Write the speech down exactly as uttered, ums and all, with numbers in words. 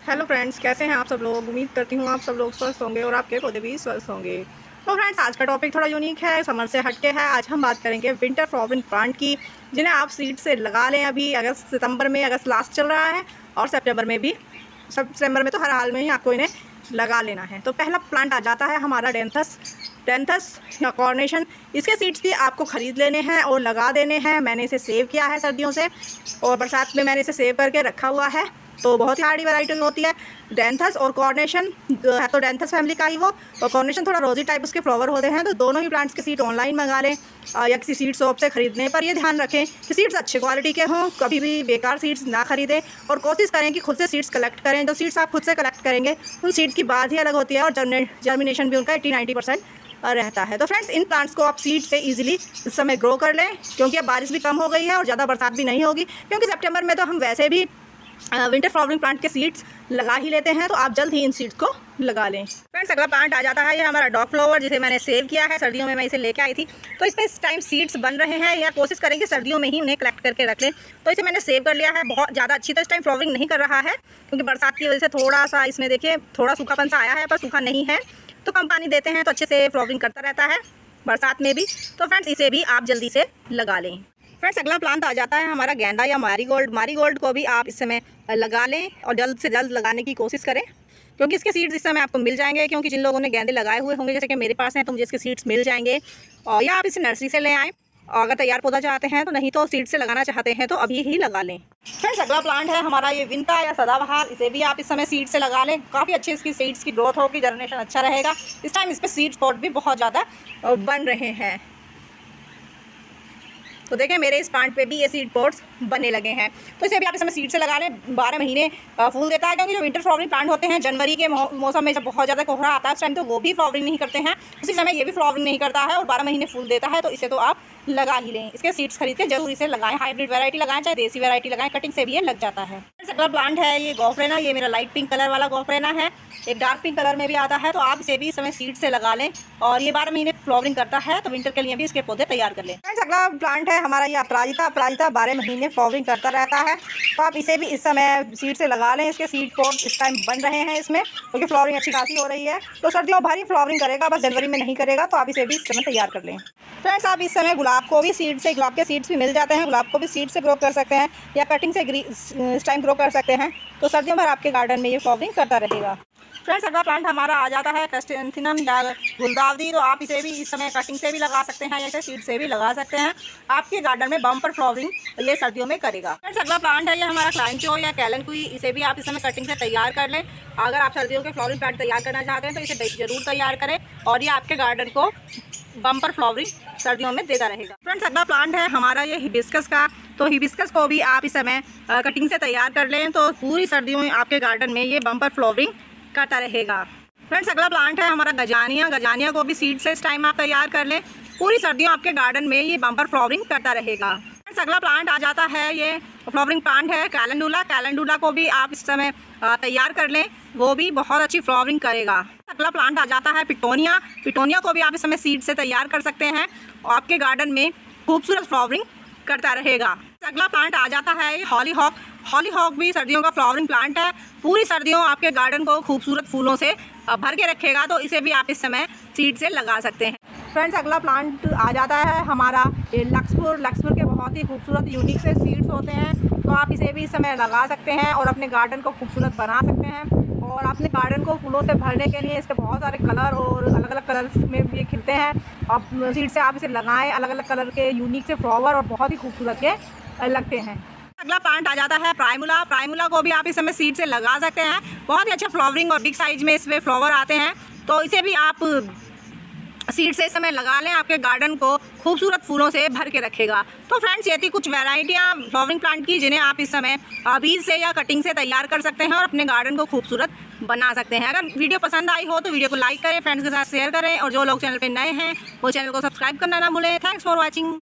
Hello friends, कैसे हैं आप सब लोग। उम्मीद करती हूँ आप सब लोग स्वस्थ होंगे और आपके पौधे भी स्वस्थ होंगे। तो फ्रेंड्स, आज का टॉपिक थोड़ा यूनिक है, समर से हटके है। आज हम बात करेंगे विंटर फ्लावरिंग प्लांट की, जिन्हें आप सीड से लगा लें। अभी अगस्त सितंबर में, अगस्त लास्ट चल रहा है और सितंबर में भी, सितंबर में तो हर हाल में ही आपको इन्हें लगा लेना है। तो पहला प्लांट आ जाता है हमारा डेंथस डेंथस या कॉर्नेशन। इसके सीड्स भी आपको ख़रीद लेने हैं और लगा देने हैं। मैंने इसे सेव किया है सर्दियों से और बरसात में मैंने इसे सेव करके रखा हुआ है। तो बहुत ही हार्डी वैरायटी होती है डेंथस और कॉर्नेशन है। तो डेंथस फैमिली का ही वो, और कॉर्नेशन थोड़ा रोजी टाइप उसके फ्लावर होते हैं। तो दोनों ही प्लांट्स के सीड ऑनलाइन मंगा लें या किसी सीड शॉप से ख़रीदने पर ये ध्यान रखें कि सीड्स अच्छे क्वालिटी के हों। कभी भी बेकार सीड्स ना खरीदें और कोशिश करें कि खुद से सीड्स कलेक्ट करें। जो सीड्स आप खुद से कलेक्ट करेंगे उन सीड्स की बात ही अलग होती है और जर्मिनेशन भी उनका एट्टी नाइन्टी परसेंट रहता है। तो फ्रेंड्स, इन प्लांट्स को आप सीड से इजीली इस समय ग्रो कर लें, क्योंकि अब बारिश भी कम हो गई है और ज़्यादा बरसात भी नहीं होगी। क्योंकि सितंबर में तो हम वैसे भी विंटर फ्लावरिंग प्लांट के सीड्स लगा ही लेते हैं, तो आप जल्द ही इन सीड्स को लगा लें। फ्रेंड्स, अगला प्लांट आ जाता है ये हमारा डॉग फ्लावर, जिसे मैंने सेव किया है। सर्दियों में मैं इसे लेके आई थी, तो इसमें इस टाइम सीड्स बन रहे हैं, या कोशिश करें कि सर्दियों में ही उन्हें कलेक्ट करके रख लें। तो इसे मैंने सेव कर लिया है। बहुत ज़्यादा अच्छी तरह इस टाइम फ्लावरिंग नहीं कर रहा है, क्योंकि बरसात की वजह से थोड़ा सा इसमें देखिए थोड़ा सूखापन सा आया है, पर सूखा नहीं है। तो कम पानी देते हैं तो अच्छे से फ्लावरिंग करता रहता है बरसात में भी। तो फ्रेंड्स, इसे भी आप जल्दी से लगा लें। फ्रेंड्स, अगला प्लांट आ जाता है हमारा गेंदा या मैरीगोल्ड। मैरीगोल्ड को भी आप इस समय लगा लें और जल्द से जल्द लगाने की कोशिश करें, क्योंकि इसके सीड्स इस समय आपको मिल जाएंगे। क्योंकि जिन लोगों ने गेंदे लगाए हुए होंगे, जैसे कि मेरे पास हैं, तो मुझे इसके सीड्स मिल जाएंगे। और या आप इसे नर्सरी से ले आएँ, और अगर तैयार पौधा चाहते हैं तो, नहीं तो सीड से लगाना चाहते हैं तो अभी ही लगा लें। फ्रेंड्स, अगला प्लांट है हमारा ये विंता या सदाबहार। इसे भी आप इस समय सीड से लगा लें। काफ़ी अच्छी इसकी सीड्स की ग्रोथ होगी, जर्मिनेशन अच्छा रहेगा। इस टाइम इस पर सीड स्पॉट भी बहुत ज़्यादा बन रहे हैं। तो देखें, मेरे इस प्लांट पे भी ये सीड पॉट्स बने लगे हैं। तो इसे भी आप इस समय सीड से लगा लें। बारह महीने फूल देता है, क्योंकि जो विंटर फ्लावरिंग प्लांट होते हैं, जनवरी के मौसम में जब बहुत ज़्यादा कोहरा आता है उस टाइम तो वो भी फ्लावरिंग नहीं करते हैं। उसी समय ये भी फ्लावरिंग नहीं करता है और बारह महीने फूल देता है। तो इसे तो आप लगा ही लें। इसके सीड्स खरीद के जरूर इसे लगाएं। हाइब्रिड वैरायटी लगाएं, चाहे देसी वैरायटी लगाएं, कटिंग से भी ये लग जाता है। अगला प्लांट है ये गॉफ्रेना। ये मेरा लाइट पिंक कलर वाला गॉफ्रेना है। एक डार्क पिंक कलर में भी आता है। तो आप इसे भी इस समय सीड से लगा लें और ये बारह महीने फ्लावरिंग करता है, तो विंटर के लिए भी इसके पौधे तैयार कर लें। अगला प्लांट है हमारा ये अपराजिता। अपराजिता बारह महीने फ्लावरिंग करता रहता है, तो आप इसे भी इस समय सीड से लगा लें। इसके सीड पॉट इस टाइम बन रहे हैं इसमें, क्योंकि फ्लावरिंग अच्छी खासी हो रही है। तो सर्दियों भर ही फ्लावरिंग करेगा, बस जनवरी में नहीं करेगा। तो आप इसे भी इस समय तैयार कर लें। फ्रेंड्स, आप इस समय गुलाब को भी सीड से, गुलाब के सीड्स भी मिल जाते हैं, गुलाब को भी सीड से ग्रो कर सकते हैं या कटिंग से इस टाइम ग्रो कर सकते हैं। तो सर्दियों भर आपके गार्डन में ये फ्लावरिंग करता रहेगा। फ्रेंड्स, अगला प्लांट हमारा आ जाता है क्रिसैंथेमम या गुलदावदी। तो आप इसे भी इस समय कटिंग से भी लगा सकते हैं या इसे सीड से भी लगा सकते हैं। आपके गार्डन में बम्पर फ्लावरिंग ये सर्दियों में करेगा। फ्रेंड्स, अगला प्लांट है ये हमारा क्लाइंचो या कैलनकुई। इसे भी आप इस समय कटिंग से तैयार कर लें। अगर आप सर्दियों के फ्लावरिंग प्लांट तैयार करना चाहते हैं तो इसे जरूर तैयार करें, और ये आपके गार्डन को बम्पर फ्लावरिंग सर्दियों में देता रहेगा। फ्रेंड्स, अगला प्लांट है हमारा ये हिबिस्कस का। तो हिबिस्कस को भी आप इस समय कटिंग से तैयार कर लें, तो पूरी सर्दियों में आपके गार्डन में ये बम्पर फ्लावरिंग करता रहेगा। फ्रेंड्स, अगला प्लांट है हमारा गजानिया। गजानिया को भी सीड से इस टाइम आप तैयार कर लें। पूरी सर्दियों आपके गार्डन में ये बम्पर फ्लावरिंग करता रहेगा। फ्रेंड्स, अगला प्लांट आ जाता है ये फ्लावरिंग प्लांट है कैलेंडुला। कैलेंडुला को भी आप इस समय तैयार कर लें, वो भी बहुत अच्छी फ्लावरिंग करेगा। अगला प्लांट आ जाता है पिटोनिया। पिटोनिया को भी आप इस समय सीड से तैयार कर सकते हैं और आपके गार्डन में खूबसूरत फ्लावरिंग करता रहेगा। अगला प्लांट आ जाता है हॉलीहॉक। हॉलीहॉक भी सर्दियों का फ्लावरिंग प्लांट है। पूरी सर्दियों आपके गार्डन को खूबसूरत फूलों से भर के रखेगा। तो इसे भी आप इस समय सीड से लगा सकते हैं। फ्रेंड्स, अगला प्लांट आ जाता है हमारा लक्सपुर। लक्सपुर के बहुत ही खूबसूरत यूनिक से सीड्स होते हैं, तो आप इसे भी इस समय लगा सकते हैं और अपने गार्डन को खूबसूरत बना सकते हैं। और अपने गार्डन को फूलों से भरने के लिए इसके बहुत सारे कलर और अलग अलग कलर्स में भी खिलते हैं। आप सीड से आप इसे लगाएं, अलग अलग कलर के यूनिक से फ्लावर और बहुत ही खूबसूरत के लगते हैं। अगला प्लांट आ जाता है प्राइमुला। प्राइमुला को भी आप इस समय सीड से लगा सकते हैं। बहुत ही अच्छा फ्लावरिंग और बिग साइज में इसमें फ्लावर आते हैं, तो इसे भी आप सीड से इस समय लगा लें। आपके गार्डन को खूबसूरत फूलों से भर के रखेगा। तो फ्रेंड्स, ये थी कुछ वैरायटियाँ फ्लावरिंग प्लांट की, जिन्हें आप इस समय बीज से या कटिंग से तैयार कर सकते हैं और अपने गार्डन को खूबसूरत बना सकते हैं। अगर वीडियो पसंद आई हो तो वीडियो को लाइक करें, फ्रेंड्स के साथ शेयर करें, और जो लोग चैनल पर नए हैं वो चैनल को सब्सक्राइब करना ना भूलें। Thanks for watching.